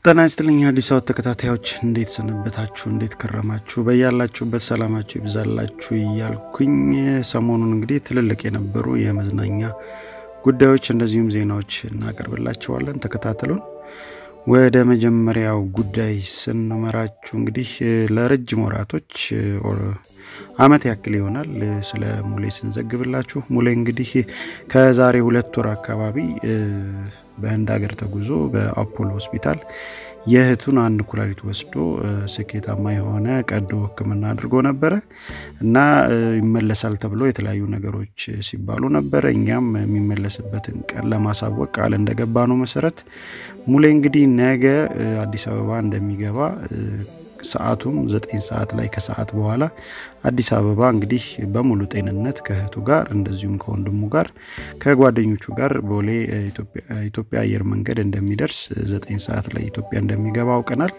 ጤና ይስጥልኝ አዲስ አበባ ተከታታዮች እንዴት ሰነበታችሁ እንዴት ከረማችሁ በያላችሁበት ሰላማችሁ ይብዛላችሁ እያልኩኝ ሰሞኑን እንግዲህ ትልልቅ የነበሩ የመዝናኛ ጉዳዮች እንደዚሁም ዜናዎች እናቀርብላችኋለን ተከታተሉን ወደ መጀመሪያው ጉዳይ ስንመራችሁ እንግዲህ ለረጅም ወራቶች አመት ያክል ይሆናል ስለ ሙሌ ስንዘግብላችሁ ሙሌ እንግዲህ ከዛሬ 2 ወር አካባቢ በህንድ ሀገር ተጉዞ በአፖሎ ሆስፒታል የህቱን አንድ ኩላሊት ወስዶ ስኬታማ የሆነ ቀዶ ህክምና አድርጎ ነበር እና ይመለሳል ተብሎ የተለያዩ ነገሮች ሲባሉ ነበር እኛም የሚመለስበትን ቀን ለማሳወቅ ቃል እንደገባ ነው መሰረት ሙሌ እንግዲህ ነገ አዲስ አበባ እንደሚገባ ሰዓቱም 9 ሰዓት ላይ ከሰዓት በኋላ አዲስ አበባ እንግዲህ በሙሉ ጤንነት ከህቱ ጋር እንደዚሁም ከወንድሙ ጋር ከጓደኞቹ ጋር ቦሌ ኢትዮጵያ አየር መንገድ እንደሚደርስ 9 ሰዓት ላይ ኢትዮጵያ እንደሚገባ አውቀናል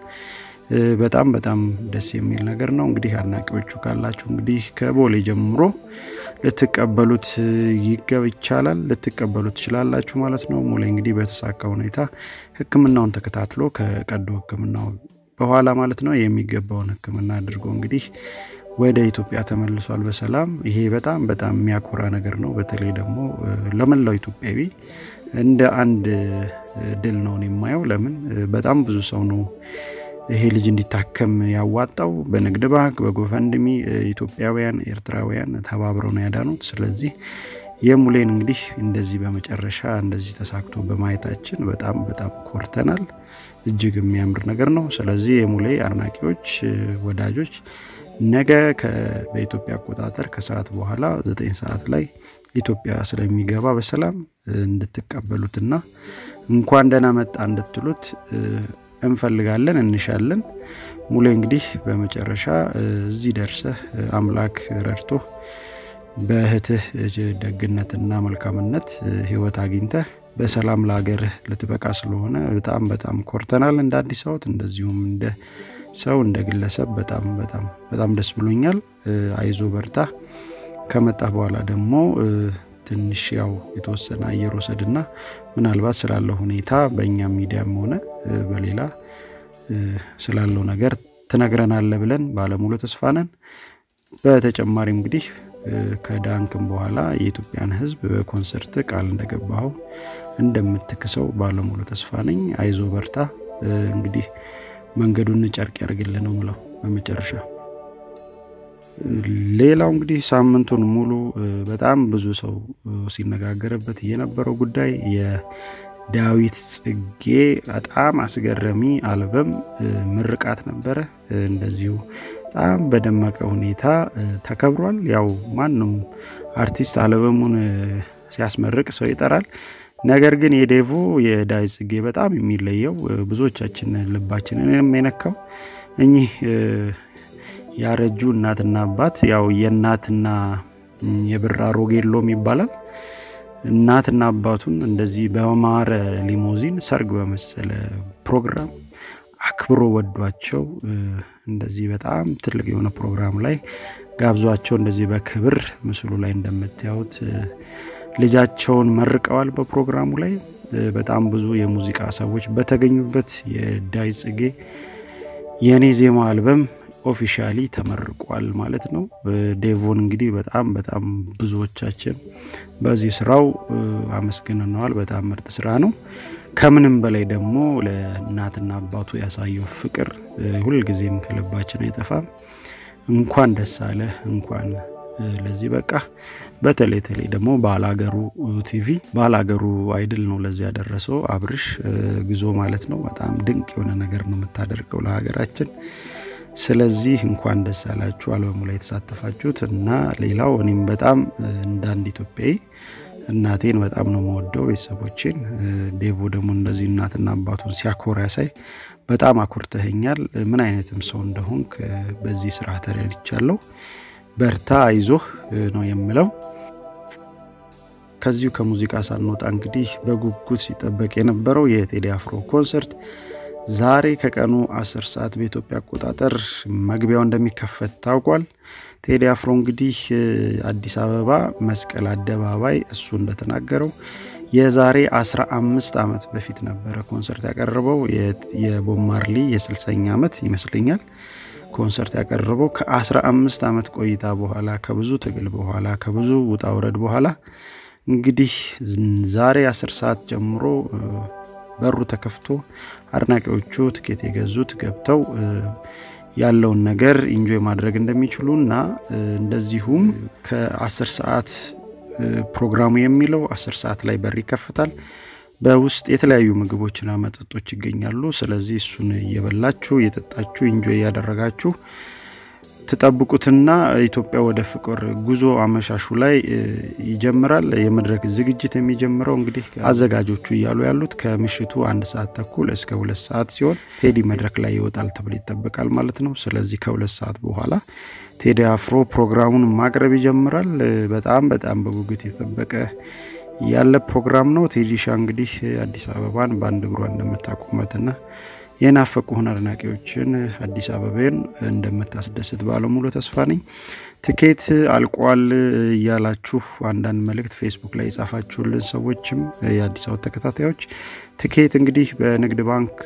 በጣም ደስ የሚል ነገር ነው እንግዲህ አናቂዎቹ ካላችሁ እንግዲህ ከቦሌ ጀምሮ ለተቀበሉት ይቻላል ለተቀበሉት ይችላልላችሁ ማለት ነው ሙሌ እንግዲህ በተሳካ ሁኔታ ህክምናውን ተከታትሎ ከቀዶ ህክምናው በኋላ ማለት ነው የሚገባውን ህክምና አድርጎ እንግዲህ ወደ ኢትዮጵያ ተመልሷል በሰላም ይሄ በጣም የሚያኮራ ነገር ነው በተለይ ደግሞ ለመላው ኢትዮጵያዊ እንደ አንድ ድል ነው የማየው ለምን በጣም ብዙ ሰው ነው ይሄ ልጅ እንዲታከም ያዋጣው በንግድ ባንክ በጎፈንድሚ ኢትዮጵያውያን ኤርትራውያን ተባብረው ነው ያዳኑት ስለዚህ የሙሌን እንግዲህ እንደዚህ በመጨረሻ እንደዚህ ተሳክቶ በማየታችን በጣም ኮርተናል እጅግ የሚያምር ነገር ነው ስለዚህ የሙሌ አርናቂዎች ወዳጆች ነገ በኢትዮጵያ አቆጣጠር ከሰዓት በኋላ 9 ሰዓት ላይ ኢትዮጵያ ስለሚገባ በሰላም እንድትቀበሉትና እንኳን ደህና መጣ እንድትሉት እንፈልጋለን እንሻለን ሙሌ እንግዲህ በመጨረሻ እዚህ ደርሰህ አምላክ ረድቶ በህትህ ደግነትና መልካምነት ህይወት አግኝተህ በሰላም ለሀገር ልትበቃ ስለሆነ በጣም ኮርተናል እንደ አዲስ አበባ እንደዚሁም እንደ ሰው እንደ ግለሰብ በጣም ደስ ብሎኛል አይዞ በርታ ከመጣ በኋላ ደግሞ ትንሽ ያው የተወሰነ አየር ወሰድና ምናልባት ስላለው ሁኔታ በእኛ ሚዲያም ሆነ በሌላ ስላለው ነገር ተነግረናል ብለን ባለሙሉ ተስፋ ነን በተጨማሪም እንግዲህ ከዳንክም በኋላ የኢትዮጵያን ህዝብ በኮንሰርት ቃል እንደገባው እንደምትከሰው ባለሙሉ ተስፋ ነኝ አይዞ በርታ እንግዲህ መንገዱን ጨርቅ ያርግልን ነው ማለት በመጨረሻ ሌላው እንግዲህ ሳምንቱን ሙሉ በጣም ብዙ ሰው ሲነጋገርበት የነበረው ጉዳይ የዳዊት ጽጌ በጣም አስገራሚ አልበም ምርቃት ነበር እንደዚሁ በጣም በደመቀ ሁኔታ ተከብሯል ያው ማንንም አርቲስት አልበሙን ሲያስመርቅ ሰው ይጠራል ነገር ግን የዴቮ የዳዊት ጽጌ በጣም የሚለየው ብዙዎቻችን ልባችንን የሚነካው እኚህ ያረጁ እናትና አባት ያው የእናትና የብራ ሮጌሎም ይባላል እናትና አባቱን እንደዚህ በማረ ሊሞዚን ሰርግ በመሰለ ፕሮግራም አክብሮ ወዷቸው እንደዚህ በጣም ትልቅ የሆነ ፕሮግራም ላይ ጋብዟቸው እንደዚህ በክብር ምስሉ ላይ እንደምታዩት ልጃቸውን መርቀዋል በፕሮግራሙ ላይ በጣም ብዙ የሙዚቃ ሰዎች በተገኙበት የዳዊት ጽጌ የኔ ዜማ አልበም ኦፊሻሊ ተመርቋል ማለት ነው ዴቮን እንግዲህ በጣም ብዙዎቻችን በዚህ ስራው አመስግነናል በጣም ምርጥ ስራ ነው ከምንም በላይ ደግሞ ለእናትና አባቱ ያሳየው ፍቅር ሁሉ ጊዜም ከልባችን አይጠፋም እንኳን ደስ አለ እንኳን ለዚህ በቃ በተለይ ደግሞ ባላገሩ ቲቪ ባላገሩ አይድል ነው ለዚህ ያደረሰው አብርሽ ግዞ ማለት ነው በጣም ድንቅ የሆነ ነገር ነው የምታደርገው ለሀገራችን ስለዚህ እንኳን ደስ አላችሁ አልበሙ ላይ ተሳተፋችሁት እና ሌላው እኔም በጣም እንዳንድ ኢትዮጵያዊ እናቴን በጣም ነው የምወደው ቤተሰቦቼን ዴቮ ደግሞ እንደዚህ እናትና አባቱን ሲያኮራ ሳይ በጣም አኩርተኸኛል ምን አይነትም ሰው እንደሆንክ በዚህ ስራ ተረድቻለሁ በርታ አይዞህ ነው የምለው ከዚሁ ከሙዚቃ ሳንወጣ እንግዲህ በጉጉት ሲጠበቅ የነበረው የቴዲ አፍሮ ኮንሰርት ዛሬ ከቀኑ 10 ሰዓት በኢትዮጵያ አቆጣጠር መግቢያው እንደሚከፈት ታውቋል ቴዲ አፍሮ እንግዲህ አዲስ አበባ መስቀል አደባባይ እሱ እንደተናገረው የዛሬ 15 ዓመት በፊት ነበር ኮንሰርት ያቀረበው የቦብ ማርሊ የ60ኛ ዓመት ይመስለኛል ኮንሰርት ያቀረበው ከ15 ዓመት ቆይታ በኋላ ከብዙ ትግል በኋላ ከብዙ ውጣ ውረድ በኋላ እንግዲህ ዛሬ 10 ሰዓት ጀምሮ በሩ ተከፍቶ አድናቂዎቹ ትኬት የገዙት ገብተው ያለውን ነገር ኢንጆይ ማድረግ እንደሚችሉና እንደዚሁም ከ10 ሰዓት ፕሮግራሙ የሚለው 10 ሰዓት ላይ በር ይከፈታል በውስጥ የተለያዩ ምግቦችና መጠጦች ይገኛሉ ስለዚህ እሱን እየበላችሁ እየጠጣችሁ ኢንጆይ ያደረጋችሁ ተጠብቁትና ኢትዮጵያ ወደ ፍቅር ጉዞ አመሻሹ ላይ ይጀምራል የመድረክ ዝግጅት የሚጀምረው እንግዲህ አዘጋጆቹ ይያሉ ያሉት ከምሽቱ 1 ሰዓት ተኩል እስከ 2 ሰዓት ሲሆን ቴዲ መድረክ ላይ ይወጣል ተብሎ ይጠበቃል ማለት ነው ስለዚህ ከ2 ሰዓት በኋላ ቴዲ አፍሮ ፕሮግራሙን ማቅረብ ይጀምራል በጣም በጉጉት የተጠበቀ ያለ ፕሮግራም ነው ቴዲሻ እንግዲህ አዲስ አበባን ባንድ እግሯ እንደምታቆማትና የናፈቁን አድናቂዎችን አዲስ አበባን እንደምታስደስት ባለሙሉ ተስፋ ነኝ ትኬት አልቋል ያላችሁ አንዳንድ መልእክት ፌስቡክ ላይ ጻፋችሁልን ሰዎችም የአዲስ አበባ ተከታታዮች ትኬት እንግዲህ በንግድ ባንክ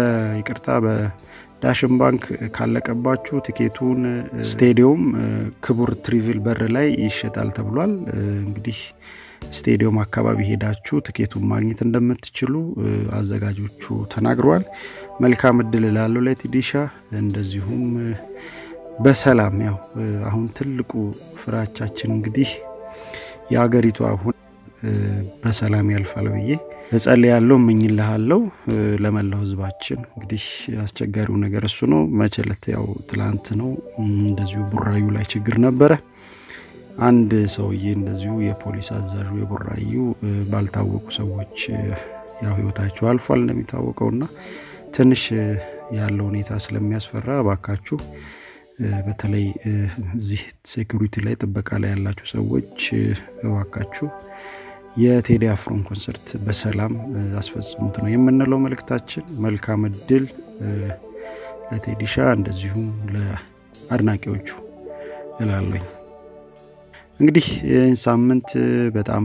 በዳሽን ባንክ ካለቀባችሁ ትኬቱን ስቴዲየም ክቡር ትሪቪል በር ላይ ይሸጣል ተብሏል እንግዲህ ስቴዲየም አካባቢ ሄዳችሁ ትኬቱን ማግኘት እንደምትችሉ አዘጋጆቹ ተናግረዋል መልካም እድል ላለው ለቴዲሻ እንደዚሁም በሰላም ያው አሁን ትልቁ ፍራቻችን እንግዲህ ያገሪቱ አሁን በሰላም ያልፋል ብዬ እጸልያለሁ ምኝልሃለሁ ለመላው ህዝባችን እንግዲህ አስቸጋሪው ነገር እሱ ነው መቸለት ያው ትላንት ነው እንደዚሁ ቡራዩ ላይ ችግር ነበረ አንድ ሰውዬ እንደዚሁ የፖሊስ አዛዡ የቡራዩ ባልታወቁ ሰዎች ያው ህይወታቸው አልፏል እንደሚታወቀውና ትንሽ ያለው ሁኔታ ስለሚያስፈራ ባካችሁ በተለይ እዚህ ሴኩሪቲ ላይ ጥበቃ ላይ ያላችሁ ሰዎች ባካችሁ የቴዲ አፍሮን ኮንሰርት በሰላም አስፈጽሙት ነው የምንለው መልእክታችን መልካም እድል ለቴዲሻ እንደዚሁም ለአድናቂዎቹ እላለሁ እንግዲህ ሳምንት በጣም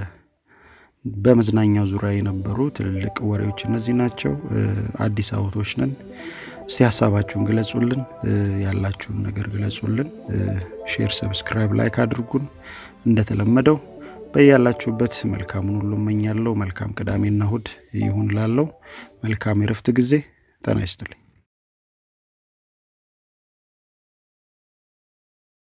በመዝናኛው ዙሪያ የነበሩ ትልልቅ ወሬዎች እነዚህ ናቸው አዲስ አበቦች ነን እስቲ ሐሳባችሁን ግለጹልን ያላችሁን ነገር ግለጹልን ሼር ሰብስክራይብ ላይክ አድርጉን እንደተለመደው በያላችሁበት መልካም ሁሉ እመኛለሁ መልካም ቅዳሜና እሁድ ይሁን ላለው መልካም የረፍት ጊዜ ጤና ይስጥልኝ